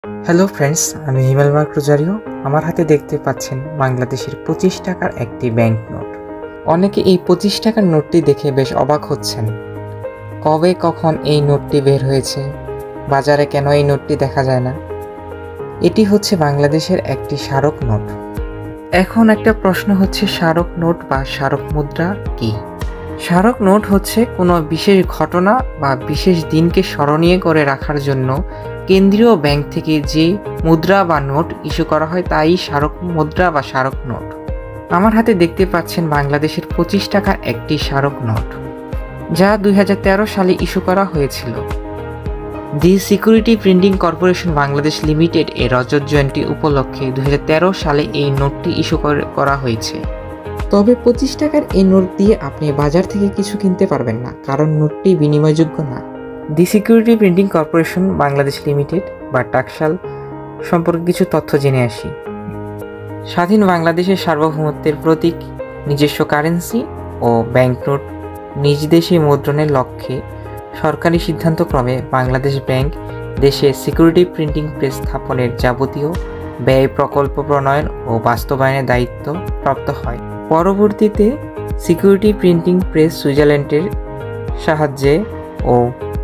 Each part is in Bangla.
হ্যালো ফ্রেন্ডস, আমি হিমেল মার্ক রোজারিও। আমার হাতে দেখতে পাচ্ছেন বাংলাদেশের 25 টাকার একটি ব্যাংক নোট। অনেকে এই 25 টাকার নোটটি দেখে বেশ অবাক হচ্ছেন। কবে কখন এই নোটটি বের হয়েছে, বাজারে কেন এই নোটটি দেখা যায় না? এটি হচ্ছে বাংলাদেশের একটি স্মারক নোট। এখন একটা প্রশ্ন হচ্ছে, স্মারক নোট বা স্মারক মুদ্রা কি? স্মারক নোট হচ্ছে কোনো বিশেষ ঘটনা বা বিশেষ দিনকে স্মরণীয় করে রাখার জন্য কেন্দ্রীয় ব্যাংক থেকে যে মুদ্রা বা নোট ইস্যু করা হয় তাই স্মারক মুদ্রা বা স্মারক নোট। আমার হাতে দেখতে পাচ্ছেন বাংলাদেশের 25 টাকার একটি স্মারক নোট, যা 2013 সালে ইস্যু করা হয়েছিল। The security printing corporation Bangladesh limited এর রজত জয়ন্তী উপলক্ষে 2013 সালে এই নোটটি ইস্যু করা হয়েছে। তবে 25 টাকার এই নোট দিয়ে আপনি বাজার থেকে কিছু কিনতে পারবেন না, কারণ নোটটি বিনিময়যোগ্য না। The security printing corporation Bangladesh limited বা টাকশাল সম্পর্কে কিছু তথ্য জেনে আসি। স্বাধীন বাংলাদেশের সার্বভৌমত্বের প্রতীক, নিজস্ব কারেন্সি ও ব্যাংকনোট নিজ দেশে মুদ্রণের লক্ষ্যে সরকারি সিদ্ধান্তক্রমে বাংলাদেশ ব্যাংক দেশে সিকিউরিটি প্রিন্টিং প্রেস স্থাপনের যাবতীয় ব্যয় প্রকল্প প্রণয়ন ও বাস্তবায়নের দায়িত্ব প্রাপ্ত হয়। পরবর্তীতে সিকিউরিটি প্রিন্টিং প্রেস সুইজারল্যান্ডের সাহায্যে ও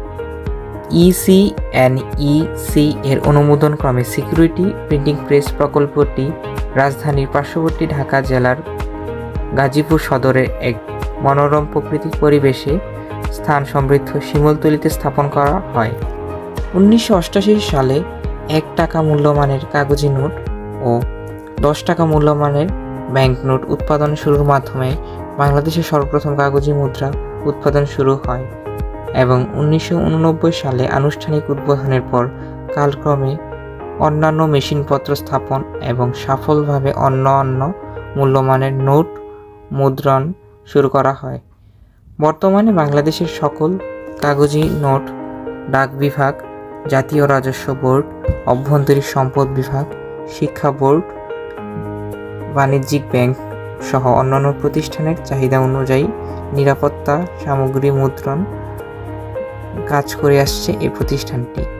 ECNEC এর অনুমোদন ক্রমে সিকিউরিটি প্রিন্টিং প্রেস প্রকল্পটি রাজধানীর পার্শ্ববর্তী ঢাকা জেলার গাজীপুর সদরের এক মনোরম প্রাকৃতিক পরিবেশে স্থান সমৃদ্ধ শিমুলতলিতে স্থাপন করা হয়। 1988 সালে 1 টাকা মূল্যমানের কাগজি নোট ও 10 টাকা মূল্যমানের ব্যাংক নোট উৎপাদন শুরুর মাধ্যমে বাংলাদেশের সর্বপ্রথম কাগজি মুদ্রা উৎপাদন শুরু হয় এবং 1989 সালে আনুষ্ঠানিক উদ্বোধনের পর কালক্রমে অন্যান্য মেশিনপত্র স্থাপন এবং সফলভাবে অন্য মূল্যমানের নোট মুদ্রণ শুরু করা হয়। বর্তমানে বাংলাদেশের সকল কাগজি নোট ডাক বিভাগ, জাতীয় রাজস্ব বোর্ড, অভ্যন্তরীণ সম্পদ বিভাগ, শিক্ষা বোর্ড, বাণিজ্যিক ব্যাংক সহ অন্যান্য প্রতিষ্ঠানের চাহিদা অনুযায়ী নিরাপত্তা সামগ্রী মুদ্রণ কাজ করে আসছে এই প্রতিষ্ঠানটি।